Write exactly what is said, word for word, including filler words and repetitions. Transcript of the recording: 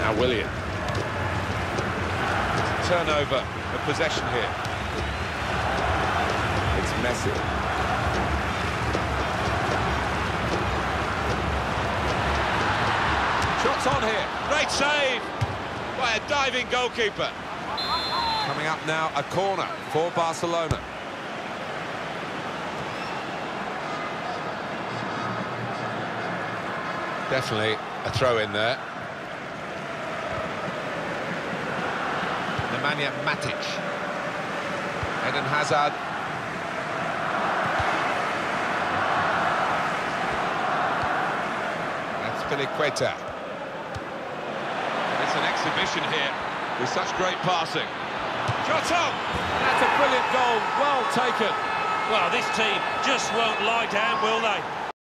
Now Willian. Turnover of possession here. It's Messi. Shots on here. Great save by a diving goalkeeper. Coming up now, a corner for Barcelona. Definitely a throw in there. Nemanja Matic. Eden Hazard. That's Piliqueta. It's an exhibition here with such great passing. Shot on! That's a brilliant goal, well taken. Well, this team just won't lie down, will they?